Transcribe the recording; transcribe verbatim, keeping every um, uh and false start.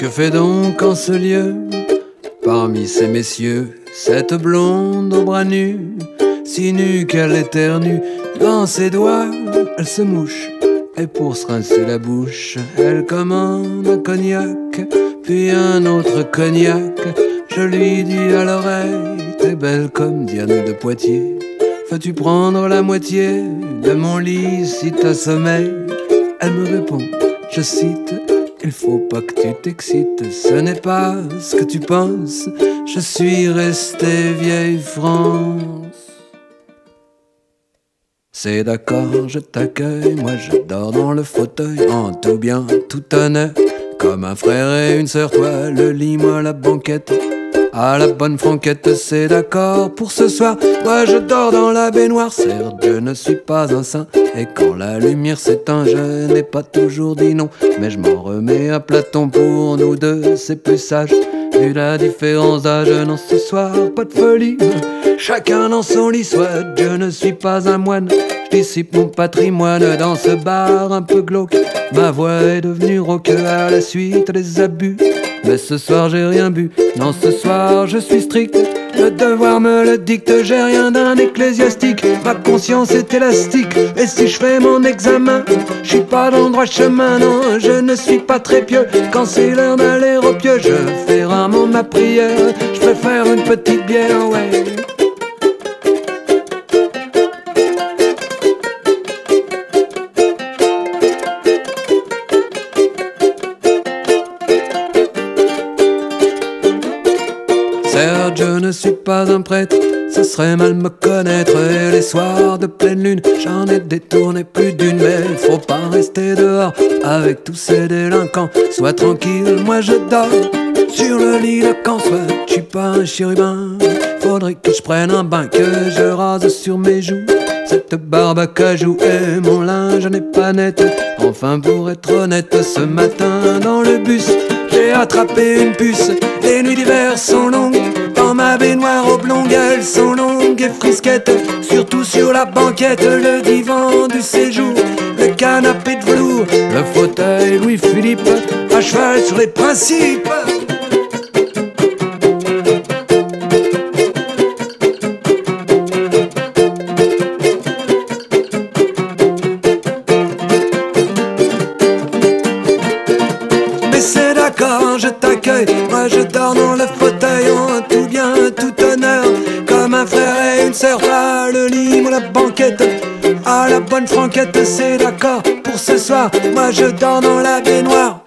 Que fait donc en ce lieu, parmi ces messieurs, cette blonde aux bras nus, si nue qu'elle éternue, dans ses doigts, elle se mouche, et pour se rincer la bouche, elle commande un cognac, puis un autre cognac. Je lui dis à l'oreille, t'es belle comme Diane de Poitiers, veux-tu prendre la moitié de mon lit si t'as sommeil? Elle me répond, je cite, il faut pas que tu t'excites, ce n'est pas ce que tu penses, je suis restée vieille France. C'est d'accord, je t'accueille, moi je dors dans le fauteuil, en tout bien, tout honneur, comme un frère et une sœur, toi le lit, moi la banquette. À la bonne franquette, c'est d'accord pour ce soir. Moi je dors dans la baignoire, certes je ne suis pas un saint, et quand la lumière s'éteint, je n'ai pas toujours dit non, mais je m'en remets à Platon, pour nous deux c'est plus sage. Vu la différence d'âge, non ce soir pas de folie, chacun dans son lit, soit je ne suis pas un moine, je dissipe mon patrimoine dans ce bar un peu glauque. Ma voix est devenue rauque à la suite des abus, mais ce soir j'ai rien bu, non ce soir je suis strict, le devoir me le dicte, j'ai rien d'un ecclésiastique, ma conscience est élastique, et si je fais mon examen, je suis pas dans le droit chemin, non je ne suis pas très pieux, quand c'est l'heure d'aller au pieu, je fais rarement ma prière, je préfère une petite bière, ouais. Certes, je ne suis pas un prêtre, ce serait mal me connaître, et les soirs de pleine lune, j'en ai détourné plus d'une, mais faut pas rester dehors avec tous ces délinquants. Sois tranquille, moi je dors sur le lit de camp, soit je suis pas un chérubin, faudrait que je prenne un bain, que je rase sur mes joues cette barbe à cajou, et mon linge n'est pas net. Enfin pour être honnête, ce matin dans le bus, j'ai attrapé une puce. Les nuits d'hiver sont longues, dans ma baignoire oblongue, elles sont longues et frisquettes, surtout sur la banquette, le divan du séjour, le canapé de velours, le fauteuil Louis-Philippe, à cheval sur les principes. Mais c'est d'accord, je t'accueille, moi je dors dans le fauteuil, en tout bien, tout honneur, comme un frère et une sœur, pas le lit, moi la banquette, à la bonne franquette, c'est d'accord pour ce soir, moi je dors dans la baignoire.